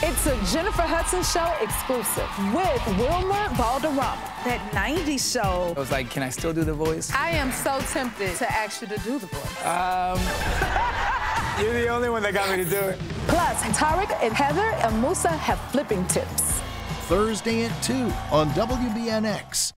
It's a Jennifer Hudson Show exclusive with WILMER VALDERRAMA. That 90s show. I was like, can I still do the voice? I am so tempted to ask you to do the voice. You're the only one that got me to do it. Plus, Tarek and Heather and Moussa have flipping tips. Thursday at 2 on WBNX.